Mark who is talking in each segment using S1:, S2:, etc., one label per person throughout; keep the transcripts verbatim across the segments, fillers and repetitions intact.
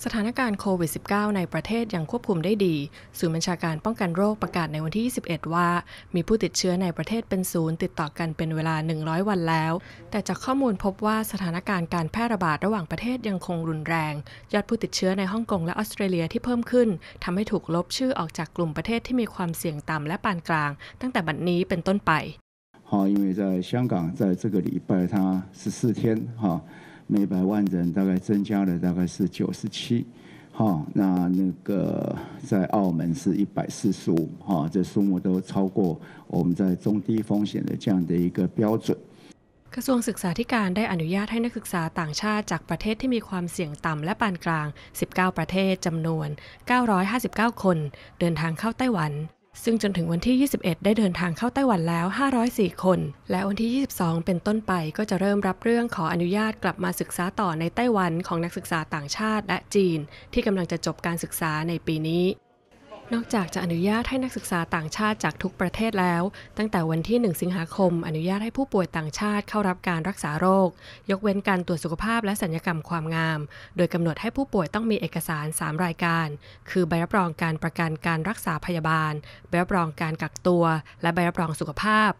S1: ถานการณ์โควิด สิบเก้า ในประเทศยังควบคุมได้ดีศูนย์บัญชาการป้องกันโรคประกาศในวันที่ ยี่สิบเอ็ด ว่ามีผู้ติดเชื้อในประเทศเป็นศูนย์ติดต่อกันเป็นเวลา หนึ่งร้อย วันแล้วแต่จากข้อมูลพบว่าสถานการณ์การแพร่ระบาดระหว่างประเทศยังคงรุนแรงยอดผู้ติดเชื้อในฮ่องกงและออสเตรเลียที่เพิ่มขึ้นทำให้ถูกลบชื่อออกจากกลุ่มประเทศที่มีความเสี่ยงต่ำและปานกลางตั้งแต่บัดนี้เป็นต้นไป
S2: 好，因为在香港，在这个礼拜，它十四天哈，每百万人大概增加了大概是九十七，哈，那那个在澳门是一百四十五，哈，这数目都超过我们在中低风险的这样的一个标准。
S1: กระทรวงศึกษาธิการได้อนุญาตให้นักศึกษาต่างชาติจากประเทศที่มีความเสี่ยงต่ำและปานกลางสิบเก้าประเทศจำนวนเก้าร้อยห้าสิบเก้าคนเดินทางเข้าไต้หวันซึ่งจนถึงวันที่ ยี่สิบเอ็ด ได้เดินทางเข้าไต้หวันแล้ว ห้าร้อยสี่ คนและวันที่ ยี่สิบสอง เป็นต้นไปก็จะเริ่มรับเรื่องขออนุญาตกลับมาศึกษาต่อในไต้หวันของนักศึกษาต่างชาติและจีนที่กำลังจะจบการศึกษาในปีนี้นอกจากจะอนุญาตให้นักศึกษาต่างชาติจากทุกประเทศแล้วตั้งแต่วันที่ หนึ่ง สิงหาคมอนุญาตให้ผู้ป่วยต่างชาติเข้ารับการรักษาโรคยกเว้นการตรวจสุขภาพและศัลยกรรมความงามโดยกำหนดให้ผู้ป่วยต้องมีเอกสารสามรายการคือใบรับรองการประกันการรักษาพยาบาลใบรับรองการกักตัวและใบรับรองสุขภาพ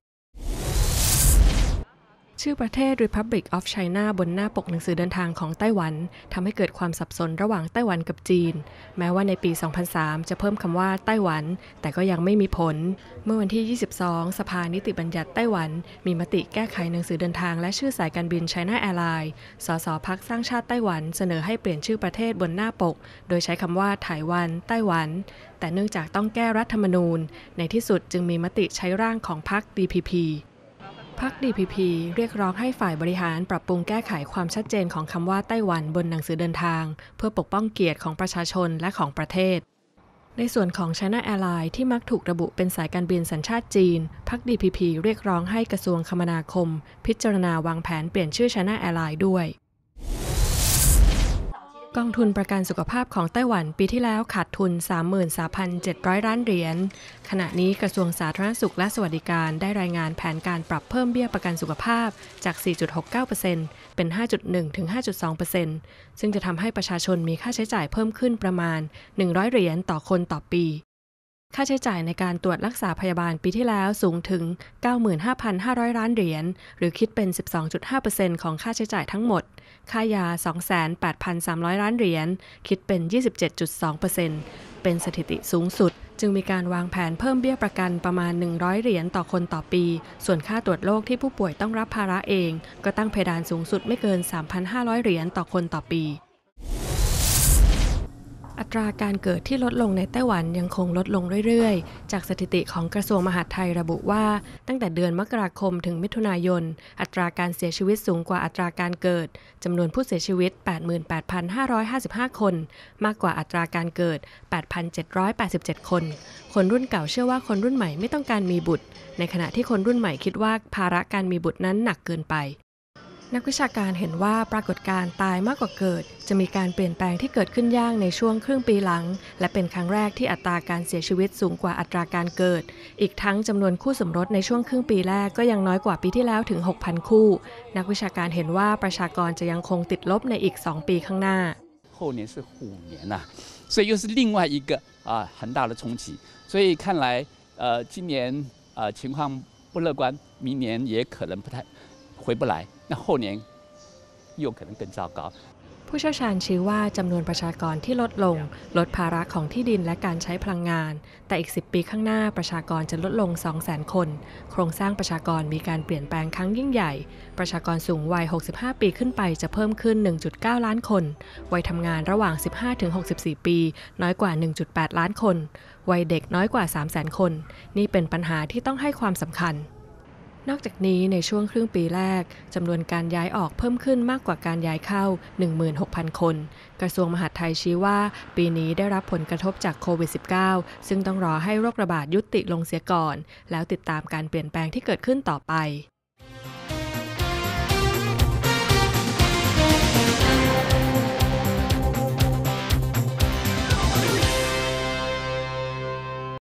S1: ชื่อประเทศ Republic of China บนหน้าปกหนังสือเดินทางของไต้หวันทำให้เกิดความสับสนระหว่างไต้หวันกับจีนแม้ว่าในปี สองพันสาม จะเพิ่มคำว่าไต้หวันแต่ก็ยังไม่มีผลเมื่อวันที่ ยี่สิบสอง สภานิติบัญญัติไต้หวันมีมติแก้ไขหนังสือเดินทางและชื่อสายการบิน China Airlines สสพรรคสร้างชาติไต้หวันเสนอให้เปลี่ยนชื่อประเทศบนหน้าปกโดยใช้คำว่าไต้หวันไต้หวันแต่เนื่องจากต้องแก้รัฐธรรมนูญในที่สุดจึงมีมติใช้ร่างของพรรค ดี พี พีพรรค ดี พี พี เรียกร้องให้ฝ่ายบริหารปรับปรุงแก้ไขความชัดเจนของคำว่าไต้หวันบนหนังสือเดินทางเพื่อปกป้องเกียรติของประชาชนและของประเทศในส่วนของ China Airlines ที่มักถูกระบุเป็นสายการบินสัญชาติจีนพรรค ดี พี พี เรียกร้องให้กระทรวงคมนาคมพิจารณาวางแผนเปลี่ยนชื่อ China Airlines ด้วยกองทุนประกันสุขภาพของไต้หวันปีที่แล้วขาดทุน สามหมื่นสามพันเจ็ดร้อย ล้านเหรียญขณะนี้กระทรวงสาธารณสุขและสวัสดิการได้รายงานแผนการปรับเพิ่มเบี้ยประกันสุขภาพจาก สี่จุดหกเก้าเปอร์เซ็นต์ เป็น ห้าจุดหนึ่ง ถึง ห้าจุดสองเปอร์เซ็นต์ ซึ่งจะทำให้ประชาชนมีค่าใช้จ่ายเพิ่มขึ้นประมาณหนึ่งร้อยเหรียญต่อคนต่อปีค่าใช้จ่ายในการตรวจรักษาพยาบาลปีที่แล้วสูงถึง เก้าหมื่นห้าพันห้าร้อย ล้านเหรียญหรือคิดเป็น สิบสองจุดห้าเปอร์เซ็นต์ ของค่าใช้จ่ายทั้งหมดค่ายา สองแสนแปดพันสามร้อย ล้านเหรียญคิดเป็น ยี่สิบเจ็ดจุดสองเปอร์เซ็นต์ เป็นสถิติสูงสุดจึงมีการวางแผนเพิ่มเบี้ยประกันประมาณหนึ่งร้อยเหรียญต่อคนต่อปีส่วนค่าตรวจโรคที่ผู้ป่วยต้องรับภาระเองก็ตั้งเพดานสูงสุดไม่เกิน สามพันห้าร้อย เหรียญต่อคนต่อปีอัตราการเกิดที่ลดลงในไต้หวันยังคงลดลงเรื่อยๆจากสถิติของกระทรวงมหาดไทยระบุว่าตั้งแต่เดือนมกราคมถึงมิถุนายนอัตราการเสียชีวิตสูงกว่าอัตราการเกิดจำนวนผู้เสียชีวิต แปดหมื่นแปดพันห้าร้อยห้าสิบห้า คนมากกว่าอัตราการเกิด แปดพันเจ็ดร้อยแปดสิบเจ็ด คนคนรุ่นเก่าเชื่อว่าคนรุ่นใหม่ไม่ต้องการมีบุตรในขณะที่คนรุ่นใหม่คิดว่าภาระการมีบุตรนั้นหนักเกินไปนักวิชาการเห็นว่าปรากฏการณ์ตายมากกว่าเกิดจะมีการเปลี่ยนแปลงที่เกิดขึ้นยากในช่วงครึ่งปีหลังและเป็นครั้งแรกที่อัตราการเสียชีวิตสูงกว่าอัตราการเกิดอีกทั้งจำนวนคู่สมรสในช่วงครึ่งปีแรกก็ยังน้อยกว่าปีที่แล้วถึง หกพัน คู่นักวิชาการเห็นว่าประชากรจะยังคงติดลบในอีกสองปีข้างหน้า
S3: 后年是虎年呐所以又是另外一个啊很大的冲击所以看来呃今年呃情况不乐观明年也可能不太回不来那后年又可能更糟糕
S1: ผู้เชี่ยวชาญชี้ว่าจำนวนประชากรที่ลดลงลดภาระของที่ดินและการใช้พลังงานแต่อีกสิบปีข้างหน้าประชากรจะลดลง สองแสน คนโครงสร้างประชากรมีการเปลี่ยนแปลงครั้งยิ่งใหญ่ประชากรสูงวัยหกสิบห้าปีขึ้นไปจะเพิ่มขึ้น หนึ่งจุดเก้า ล้านคนวัยทำงานระหว่าง สิบห้าถึงหกสิบสี่ ปีน้อยกว่า หนึ่งจุดแปด ล้านคนวัยเด็กน้อยกว่า สามแสน คนนี่เป็นปัญหาที่ต้องให้ความสำคัญนอกจากนี้ในช่วงครึ่งปีแรกจำนวนการย้ายออกเพิ่มขึ้นมากกว่าการย้ายเข้า หนึ่งหมื่นหกพัน คนกระทรวงมหาดไทยชี้ว่าปีนี้ได้รับผลกระทบจากโควิด สิบเก้า ซึ่งต้องรอให้โรคระบาดยุติลงเสียก่อนแล้วติดตามการเปลี่ยนแปลงที่เกิดขึ้นต่อไป